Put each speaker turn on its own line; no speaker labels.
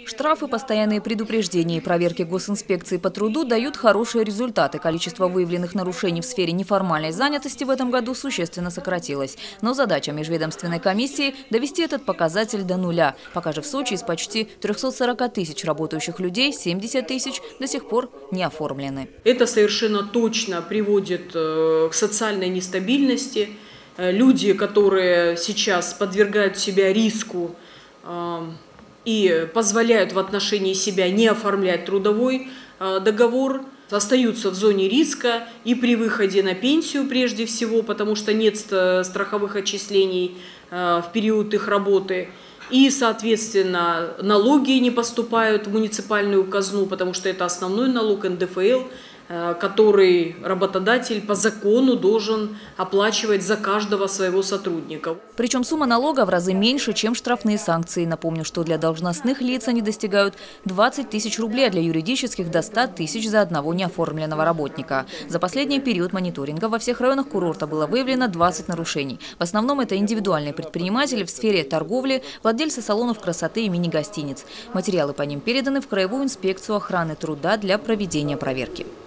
Штрафы, постоянные предупреждения и проверки госинспекции по труду дают хорошие результаты. Количество выявленных нарушений в сфере неформальной занятости в этом году существенно сократилось. Но задача межведомственной комиссии – довести этот показатель до нуля. Пока же в Сочи из почти 340 тысяч работающих людей 70 тысяч до сих пор не оформлены.
Это совершенно точно приводит к социальной нестабильности. Люди, которые сейчас подвергают себя риску и позволяют в отношении себя не оформлять трудовой договор, остаются в зоне риска и при выходе на пенсию прежде всего, потому что нет страховых отчислений в период их работы. И, соответственно, налоги не поступают в муниципальную казну, потому что это основной налог НДФЛ, который работодатель по закону должен оплачивать за каждого своего сотрудника.
Причем сумма налога в разы меньше, чем штрафные санкции. Напомню, что для должностных лиц они достигают 20 тысяч рублей, а для юридических – до 100 тысяч за одного неоформленного работника. За последний период мониторинга во всех районах курорта было выявлено 20 нарушений. В основном это индивидуальные предприниматели в сфере торговли, владельцы салонов красоты и мини-гостиниц. Материалы по ним переданы в Краевую инспекцию охраны труда для проведения проверки.